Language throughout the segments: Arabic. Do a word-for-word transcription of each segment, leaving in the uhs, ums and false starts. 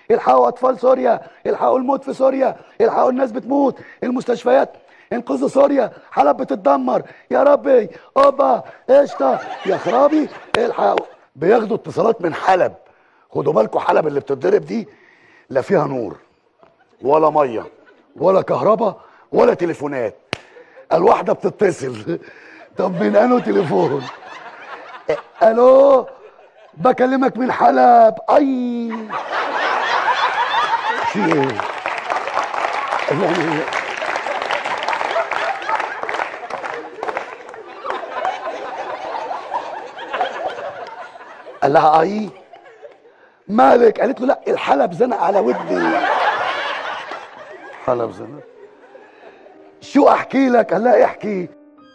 الحقوا اطفال سوريا، الحقوا الموت في سوريا، الحقوا الناس بتموت، المستشفيات، انقذوا سوريا، حلب بتتدمر، يا ربي اوبا قشطه يا خرابي الحقوا. بياخدوا اتصالات من حلب. خدوا بالكم حلب اللي بتتضرب دي لا فيها نور ولا ميه ولا كهرباء ولا تليفونات. الواحده بتتصل طب من انو تليفون؟ الو بكلمك من حلب. اي في ايه يعني؟ قال لها اي مالك؟ قالت له لا الحلب زنق على ودني. حلب زنق؟ شو احكي لك؟ قال لها احكي.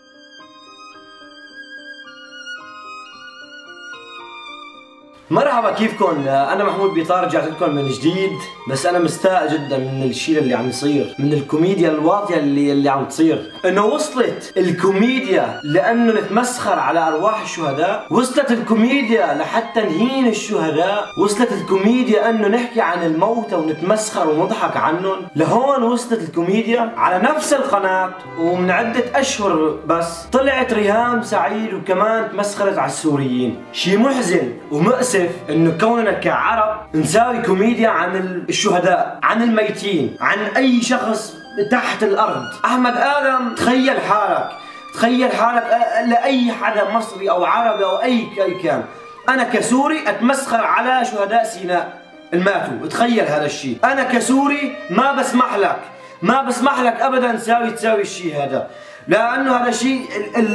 مرحبا كيفكن؟ انا محمود بيطار رجعت لكم من جديد، بس انا مستاء جدا من الشيء اللي عم يصير، من الكوميديا الواطيه اللي اللي عم تصير، انه وصلت الكوميديا لانه نتمسخر على ارواح الشهداء، وصلت الكوميديا لحتى نهين الشهداء، وصلت الكوميديا انه نحكي عن الموتى ونتمسخر ونضحك عنهم، لهون وصلت الكوميديا. على نفس القناه ومن عده اشهر بس طلعت ريهام سعيد وكمان تمسخرت على السوريين. شيء محزن ومؤسف انه كوننا كعرب نساوي كوميديا عن الشهداء، عن الميتين، عن اي شخص تحت الارض. احمد ادم تخيل حالك، تخيل حالك لاي حدا مصري او عربي او اي اي كان، انا كسوري اتمسخر على شهداء سيناء الماتوا. تخيل هذا الشيء، انا كسوري ما بسمح لك، ما بسمح لك ابدا تساوي تساوي الشيء هذا، لانه هذا الشيء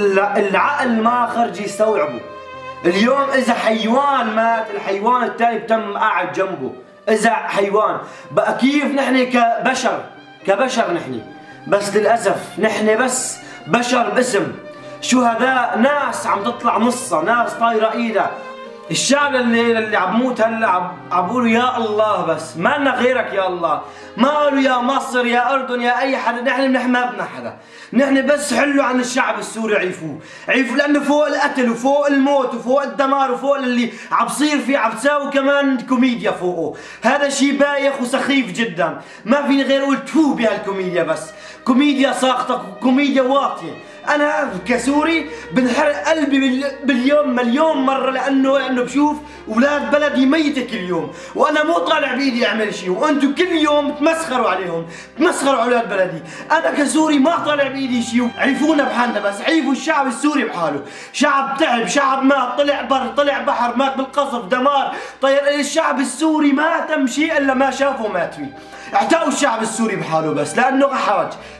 العقل ما خرج يستوعبه. اليوم اذا حيوان مات الحيوان الثاني بتم قاعد جنبه، اذا حيوان بقى كيف نحن كبشر، كبشر نحن، بس للاسف نحن بس بشر باسم، شهداء ناس عم تطلع نصها، ناس طايره ايدها. الشعب اللي اللي عم موت هلا عم عم بيقولوا يا الله، بس ما لنا غيرك يا الله، ما قالوا يا مصر يا اردن يا اي حدا، نحن نحن ما بدنا حدا، نحن بس حلوا عن الشعب السوري، عيفوه، عيفوه، لانه فوق القتل وفوق الموت وفوق الدمار وفوق اللي عم بصير فيه عم تساوي كمان كوميديا فوقه، هذا شيء بايخ وسخيف جدا، ما فيني غير اقول تفو بهالكوميديا، بس كوميديا ساقطه وكوميديا واطيه. انا كسوري بنحرق قلبي باليوم مليون مره، لانه لانه بشوف اولاد بلدي ميته كل يوم، وانا مو طالع بايدي اعمل شيء، وانتم كل يوم تمسخروا عليهم، تمسخروا على اولاد بلدي. انا كسوري ما طالع بايدي شيء، عيفونا بحالنا بس، عيفوا الشعب السوري بحاله، شعب تعب، شعب مات، طلع بر، طلع بحر، مات بالقصف، دمار، طيب الشعب السوري ما تم شيء الا ما شافه مات فيه. اعتقوا الشعب السوري بحاله بس، لانه احرج،